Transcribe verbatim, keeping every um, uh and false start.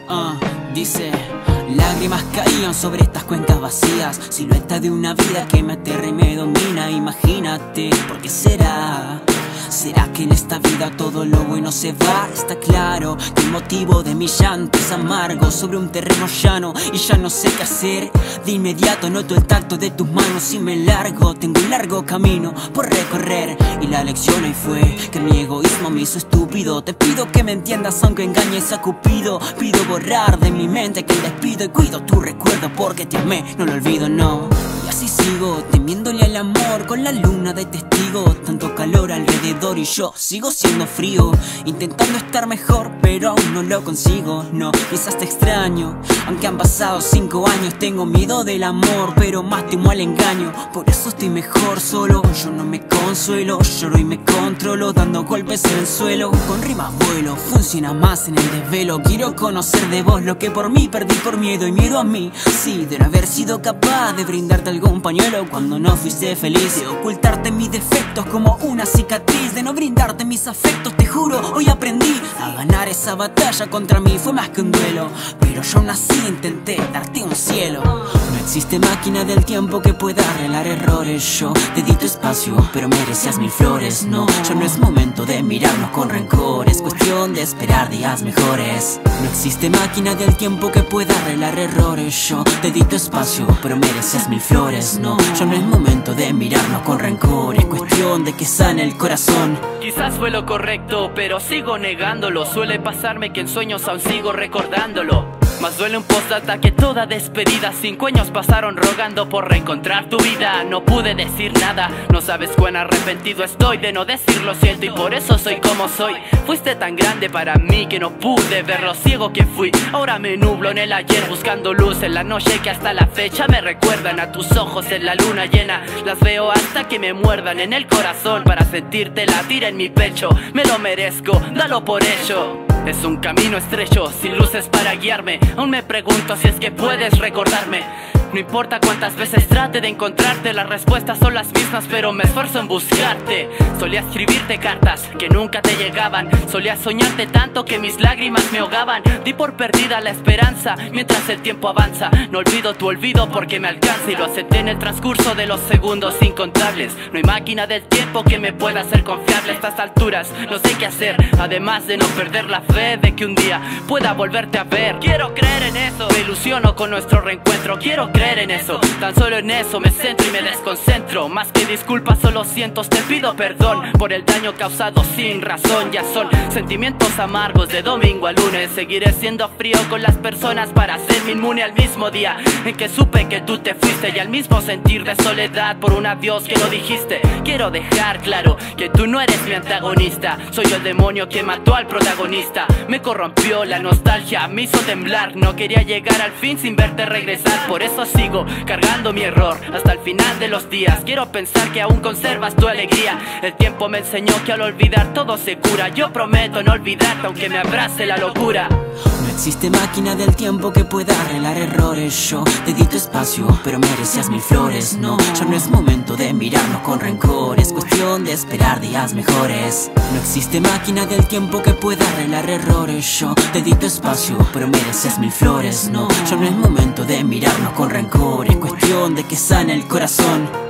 Uh, dice: lágrimas caían sobre estas cuencas vacías, silueta de una vida que me aterra y me domina. Imagínate, ¿por qué será? ¿Será que en esta vida todo lo bueno se va? Está claro que el motivo de mi llanto es amargo sobre un terreno llano y ya no sé qué hacer. De inmediato noto el tacto de tus manos y me largo. Tengo un largo camino por recorrer y la lección ahí fue que mi egoísmo me hizo estúpido. Te pido que me entiendas aunque engañes a Cupido. Pido borrar de mi mente aquel despido y cuido tu recuerdo porque te amé, no lo olvido, no. Y así sigo, temiéndole al amor con la luna de testigo. Tanto calor alrededor y yo sigo siendo frío, intentando estar mejor pero aún no lo consigo. No, quizás te extraño, aunque han pasado cinco años. Tengo miedo del amor pero más temo al engaño. Por eso estoy mejor solo, yo no me consuelo. Lloro y me controlo dando golpes en el suelo. Con rimas vuelo, funciona más en el desvelo. Quiero conocer de vos lo que por mí perdí por miedo y miedo a mí. Sí, de no haber sido capaz de brindarte algún pañuelo cuando no fuiste feliz, de ocultarte mis defectos como una cicatriz, de no brindarte mis afectos. Te juro, hoy aprendí a ganar esa batalla contra mí. Fue más que un duelo, pero yo aún así intenté darte un cielo. No existe máquina del tiempo que pueda arreglar errores. Yo te di tu espacio, pero merecías mil flores. No, ya no es momento de mirarnos con rencor, es cuestión de esperar días mejores. No existe máquina del tiempo que pueda arreglar errores. Yo te di tu espacio, pero merecías mil flores. No, ya no es momento de mirarnos con rencor, es cuestión de que sane el corazón. Quizás fue lo correcto, pero sigo negándolo. Suele pasarme que en sueños aún sigo recordándolo. Más duele un postdata que toda despedida. Cinco años pasaron rogando por reencontrar tu vida. No pude decir nada, no sabes cuán arrepentido estoy de no decir lo siento y por eso soy como soy. Fuiste tan grande para mí que no pude ver lo ciego que fui. Ahora me nublo en el ayer buscando luz en la noche que hasta la fecha me recuerdan a tus ojos en la luna llena. Las veo hasta que me muerdan en el corazón para sentirte latir en mi pecho. Me lo merezco, dalo por hecho. Es un camino estrecho, sin luces para guiarme. Aún me pregunto si es que puedes recordarme. No importa cuántas veces trate de encontrarte, las respuestas son las mismas, pero me esfuerzo en buscarte. Solía escribirte cartas que nunca te llegaban. Solía soñarte tanto que mis lágrimas me ahogaban. Di por perdida la esperanza mientras el tiempo avanza. No olvido tu olvido porque me alcanza y lo acepté en el transcurso de los segundos incontables. No hay máquina del tiempo que me pueda hacer confiable a estas alturas. No sé qué hacer, además de no perder la fe de que un día pueda volverte a ver. Quiero creer en eso, me ilusiono con nuestro reencuentro. Quiero creer en eso, tan solo en eso me centro y me desconcentro. Más que disculpas, solo cientos te pido perdón por el daño causado sin razón. Ya son sentimientos amargos de domingo a lunes. Seguiré siendo frío con las personas para hacerme inmune al mismo día en que supe que tú te fuiste y al mismo sentir de soledad por un adiós que no dijiste. Quiero dejar claro que tú no eres mi antagonista. Soy el demonio que mató al protagonista. Me corrompió la nostalgia, me hizo temblar. No quería llegar al fin sin verte regresar. Por eso sigo cargando mi error hasta el final de los días. Quiero pensar que aún conservas tu alegría. El tiempo me enseñó que al olvidar todo se cura. Yo prometo no olvidarte aunque me abrace la locura. No existe máquina del tiempo que pueda arreglar errores. Yo te di tu espacio, pero merecías mil flores. No, ya no es momento de mirarnos con rencor, es cuestión de esperar días mejores. No existe máquina del tiempo que pueda arreglar errores. Yo te di tu espacio, pero merecías mil flores. No, ya no es momento de mirarnos con rencor, es cuestión de que sane el corazón.